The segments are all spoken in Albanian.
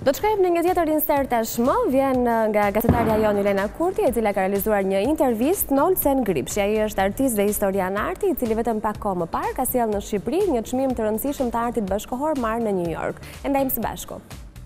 Do të shkojmë në një tjetër insert tashmë, vjen nga gazetarja jon Ylena Kurti, e cila ka realizuar një intervistë në Olsen Gripshi. Ai është artist dhe historian arti, i cili vetëm pak kohë më parë ka sjellë në Shqipëri një çmim të rëndësishëm të artit bashkëkohor marrë në New York. E ndajmë së bashku.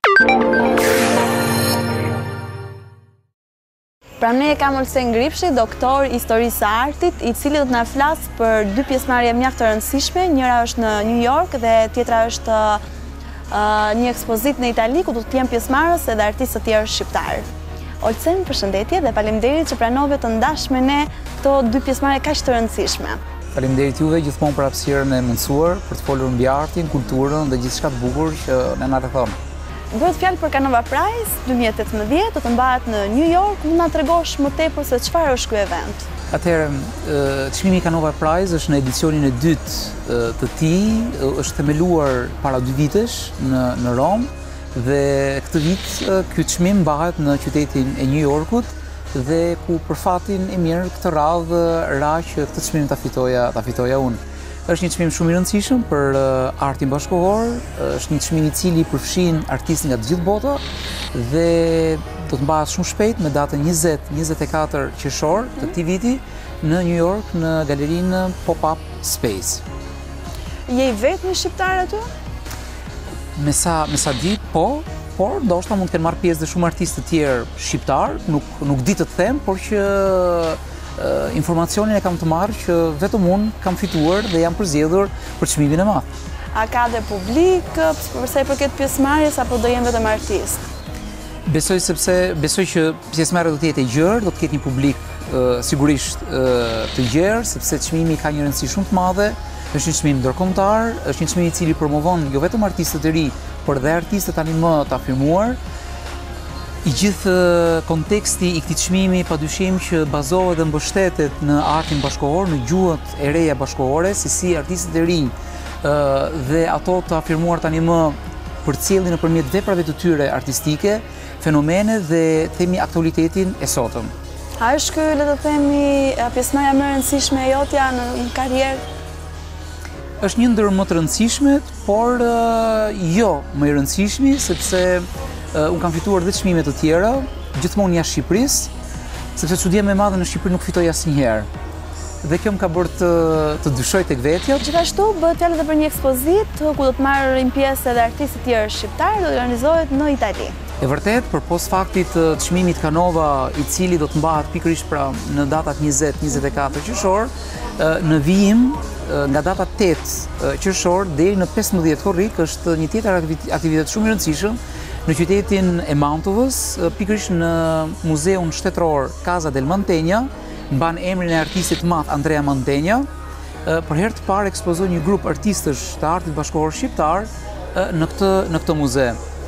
Pra ne kam Olsen Gripshi, doktor historisë së artit, i cili do të na flasë për dy pjesëmarrje mjaft të rëndësishme. Njëra është në New York dhe tjetra është një ekspozit në Itali, ku do të jenë pjesëmarrës edhe artistë të tjerë shqiptarë. Olsen, përshëndetje dhe faleminderit që pranove të ndash me ne këto dy pjesëmarrje kaq të rëndësishme. Faleminderit juve gjithmonë për hapësirën e mundësuar për të folur mbi artin, kulturën dhe gjithçka të bukur që na rrethon. Bëhet fjalë për Canova Prize 2018, do të mbahet në New York. Mund na tregosh më tepër se çfarë është ky event? Atëherë, çmimi Canova Prize është në edicionin e dytë të tij, është themeluar para 2 vitesh në Rom dhe këtë vit ky çmim mbahet në qytetin e New Yorkut dhe ku për fatin e mirë këtë radhë ra që këtë çmim ta fitoja unë. Është një çmim shumë i rëndësishëm për artin bashkëkohor, është një çmim i cili përfshin artistë nga të gjithë bota dhe do të mbahet shumë shpejt me datën 20-24 qershor të këtij viti në New York në galerinë Pop-up Space. Je i vetmi shqiptar aty? Me sa di, po, por ndoshta mund të kenë marrë pjesë dhe shumë artistë të tjerë shqiptar, nuk di të them, por që informacionin e kam të marrë që vetëm unë kam fituar dhe jam përzgjedhur për çmimin e madh. A ka dhe publik për sa i përket pjesëmarrjes apo do jenë vetëm artistë? Besoj që pjesëmarrja do të jetë e gjerë, do të ketë një publik sigurisht të gjerë, sepse çmimi ka një rëndësi shumë të madhe, është një çmim ndërkombëtar, është një çmim i cili promovon jo vetëm artistët e ri, por dhe artistët tani më të afirmuar. I gjithë konteksti i këtij çmimi padyshim që bazohet dhe mbështetet në artin bashkëkohor, në gjuhët e reja bashkëkohore, si artistët e rinj dhe ato të afirmuar tani më përcjellin nëpërmjet veprave të tyre artistike, fenomene dhe themi aktualitetin e sotëm. A është ky, le të themi, pjesëmarrja më e rëndësishme e jotja në karrierë? Është një ndër më të rëndësishmet, por jo më i rëndësishmi, sepse unë kam fituar dhe çmime të tjera, gjithmonë jashtë Shqipërisë, sepse çudia më e madhe në Shqipëri nuk fitoj asnjëherë. Dhe kjo më ka bërë të dyshoj tek vetja. Gjithashtu bëhet fjalë edhe për një ekspozit ku do të marrin pjesë edhe artistë të tjerë shqiptarë, do të organizohet në Itali. E vërtet, për pos faktit të çmimit Canova, i cili do të mbahet pikërisht pra në datat 20-24 qershor, në vijim nga data 8 qershor deri në 15 korrik është një tjetër aktivitet shumë i rëndësishëm në qytetin e Mantovës, pikërisht në Muzeun Shtetëror Casa del Mantegna, mban emrin e artistit të madh Andrea Mantegna. Për herë të parë ekspozoi një grup artistësh të artit bashkëkohor shqiptar në këtë muze.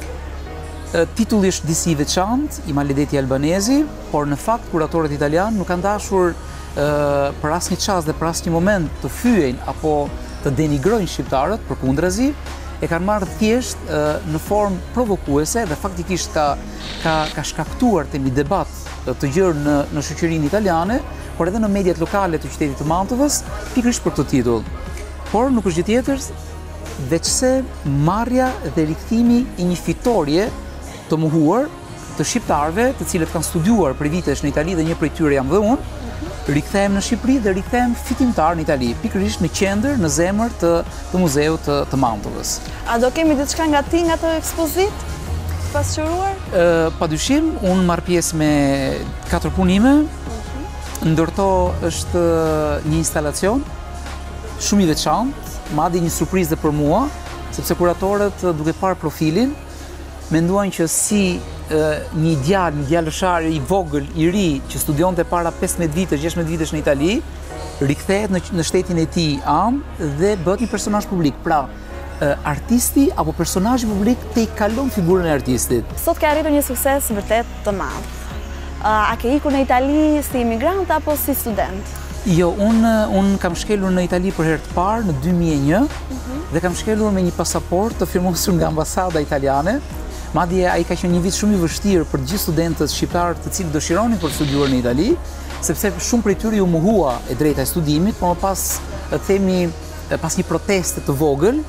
Titulli është disi i veçantë, i Maledetti Albanezi, por në fakt kuratorët italianë nuk kanë dashur për asnjë çast dhe për asnjë moment të fyejnë apo të denigrojnë shqiptarët, përkundrazi, e kanë marrë thjesht në formë provokuese dhe faktikisht ka shkaktuar temi debat të gjerë në shoqërinë italiane, por edhe në mediat lokale të qytetit të Mantovës, pikërisht për këtë titull. Por nuk është gjë tjetër veçse marrja dhe rikthimi i një fitorie të mohuar të shqiptarëve, të cilët kanë studiuar për vitesh në Itali dhe një prej tyre jam dhe unë, rikthehem në Shqipëri dhe rikthehem fitimtar në Itali, pikërisht në qendër, në zemër të muzeut të Mantovës. A do kemi diçka nga ti nga të ekspozit? Pasqyruar? Padyshim, unë marr pjesë me 4 punime, ndërto është një instalacion shumë i veçantë, madje një surprizë për mua, sepse kuratorët duke parë profilin, menduan që si një djalëshar i vogël, i ri, që studionte para 15 vitesh, 16 vitesh në Itali, rikthehet në shtetin e tij dhe bëhet një personazh publik. Pra, artisti apo personazhi publik te i kalon figurën e artistit. Sot ke arritur një sukses vërtet të madh. A ke ikur në Itali si imigrant apo si student? Jo, unë kam shkelur në Itali për herë të parë në 2001 dhe kam shkelur me një pasaport të firmosur nga ambasada italiane. Madje ai ka qenë një vit shumë i vështirë për të gjithë studentët shqiptarë të cilët dëshironin për të studiuar në Itali, sepse shumë prej tyre u mohua e drejta e studimit, por pas një proteste të vogël,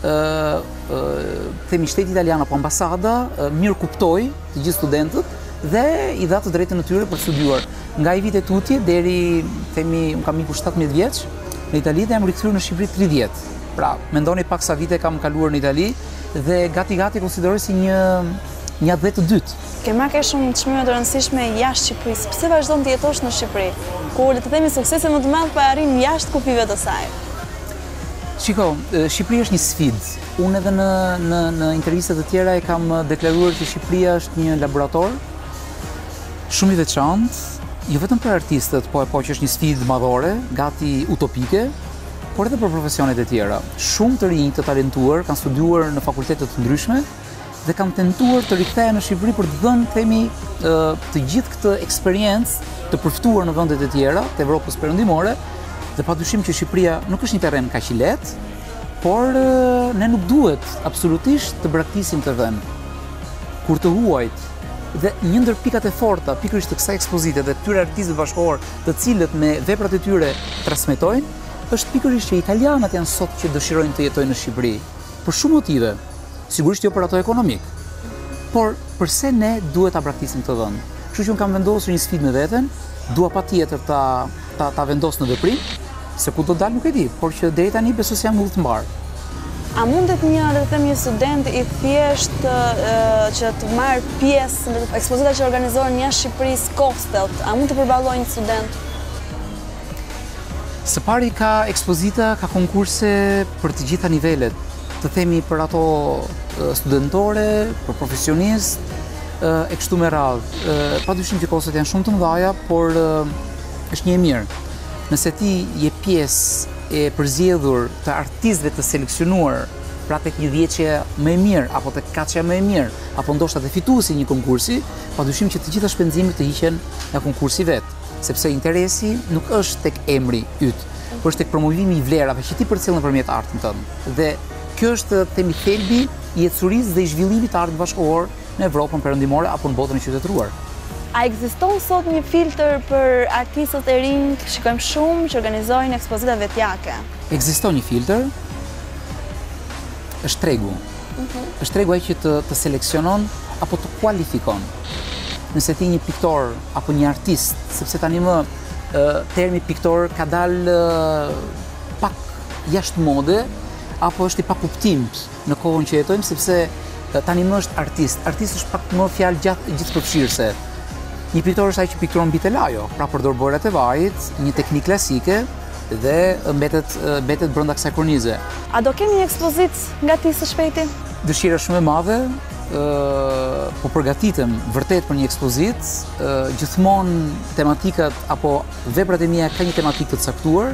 themi shteti italian apo ambasada mirë kuptoi të gjithë studentët dhe i dha të drejtën e tyre për të studiuar. Nga i vite tutje deri themi un kam ikur 17 vjeç në Itali dhe jam rikthyer në Shqipëri 30. Pra, mendoni pak sa vite kam kaluar në Itali dhe gati konsideroj si një adhet të dytë. Ke marrë shumë çmime të rëndësishme jashtë Shqipërisë. Pse vazhdon të jetosh në Shqipëri? Kur le të themi suksese më të madh pa arrin jashtë kufive të saj. Shiko, Shqipëria është një sfidë. Unë edhe në intervistat të tjera e kam deklaruar që Shqipëria është një laborator shumë i veçantë, jo vetëm për artistët, po që është një sfidë madhore, gati utopike, por edhe për profesionet e tjera. Shumë të rinj të talentuar kanë studiuar në fakultete të ndryshme dhe kanë tentuar të rikthehen në Shqipëri për të dhënë themi të gjithë këtë eksperiencë të përftuar në vendet e tjera të Evropës perëndimore, dhe padyshim që Shqipëria nuk është një terren kaq i lehtë, por ne nuk duhet absolutisht të braktisim të vend. Kur të huajt dhe një ndër pikat e forta pikërisht të kësaj ekspozite dhe këtyre artistëve bashkëkohor, të cilët me veprat e tyre transmetojnë, është pikërisht që italianët janë sot që dëshirojnë të jetojnë në Shqipëri për shumë motive. Sigurisht jo për ato ekonomik. Por përse ne duhet ta braktisim këtë vend? Kështu që unë kam vendosur një sfidë me veten, dua patjetër ta vendos në veprim, se ku do dalë nuk e di, por që deri tani besoj se jam ulë të mbar. A mundet një student i thjesht që të marrë pjesë në ekspozita që organizohen jashtë Shqipërisë kostet? A mund të përballojë një student? Së pari ka ekspozita, ka konkurse për të gjitha nivelet, të themi për ato studentore, për profesionist, e kështu me radhë. Padyshim që kostet janë shumë të mëdha, por është një e mirë. Nëse ti je pjesë e përzgjedhur të artistëve të seleksionuar pra tek një vjeçje më e mirë, apo tek katëshja më e mirë, apo ndoshta te fituesi një konkursi, padyshim që të gjitha shpenzimet të hiqen nga konkursi vet, sepse interesi nuk është tek emri yt, por është tek promovimi i vlerave që ti përcjell nëpërmjet artit tënd. Dhe kjo është themi thelbi i jetësurisë dhe i zhvillimit të artit bashkëkohor në Evropën perëndimore apo në botën e qytetëruar. A ekziston sot një filtr për artistët e rinj, shikojmë shumë që organizojnë ekspozita vetjake? Ekziston një filtr, është tregu. Është tregu ai që të seleksionon apo të kualifikon. Nëse ti një piktor apo një artist, sepse tani më termi piktor ka dalë pak jashtë mode, apo është i pakuptimt në kohën që jetojmë, sepse tani më është artist. Artist është pak më fjalë gjithëpërfshirëse. Një piktor është ai që pikturon mbi telajo, pra përdor borat e vajit, një teknikë klasike dhe mbetet brenda kësaj kornize. A do kemi një ekspozitë nga ti së shpejti? Dëshira shumë e madhe, po përgatitem vërtet për një ekspozitë. Gjithmonë tematikat apo veprat e mia kanë një tematikë të caktuar.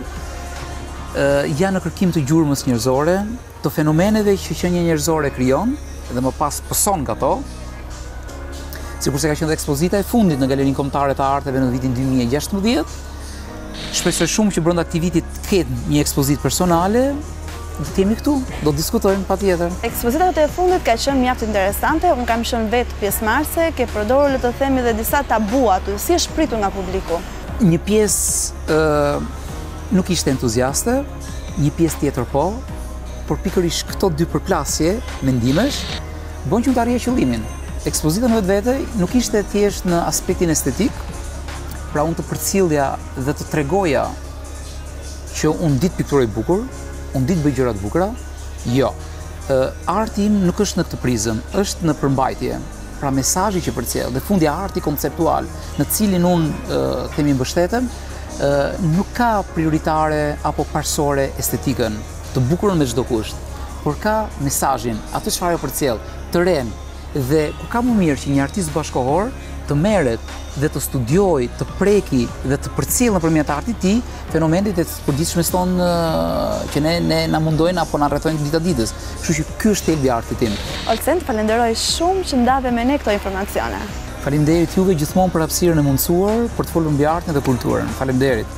Janë në kërkim të gjurmës njerëzore, të fenomeneve që qenia njerëzore krijon dhe më pas pëson nga to. Sikurse ka qenë ekspozita e fundit në Galerinë Kombëtare të Arteve në vitin 2016. Shpresoj shumë që brenda këtij viti të ketë një ekspozitë personale. Do të jemi këtu, do të diskutojmë patjetër. Ekspozita e fundit ka qenë mjaft interesante, unë kam qenë vetë pjesëmarrëse, ke përdorur le të themi edhe disa tabua aty, si është pritur nga publiku? Një pjesë nuk ishte entuziaste, një pjesë tjetër po, por pikërisht këto dy përplasje mendimesh bën që të arrijë qëllimin. Ekspozita në vetvete nuk ishte thjesht në aspektin estetik, pra unë të përcjellja dhe të tregoja që unë ditë pikturoj bukur, unë ditë bëj gjëra të bukura. Jo. Arti im nuk është në këtë prizëm, është në përmbajtje. Pra mesazhi që përcjell dhe fundja arti konceptual, në cilin unë themi mbështetem, nuk ka prioritare apo parsore estetikën, të bukurën me çdo kusht, por ka mesazhin, atë çfarë përcjell, të ren. Dhe ku ka më mirë që një artist bashkëkohor të merret dhe të studioj, të preki dhe të përcjell nëpërmjet artit të tij fenomenet e të përditshme tonë që ne na mundojnë apo na rrethojnë dita ditës. Kështu që ky është thelbi i artit tim. Olsen, falenderoj shumë që ndave me ne këto informacione. Faleminderit juve gjithmonë për hapësirën e mundësuar për të folur mbi artin dhe kulturën. Faleminderit.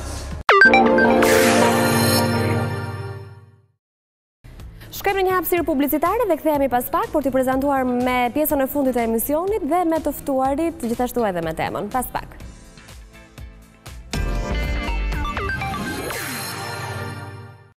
Shkojmë në një hapësirë publicitare dhe kthehemi pas pak për t'i prezantuar me pjesën e fundit të emisionit dhe me të ftuarit gjithashtu edhe me temën. Pas pak.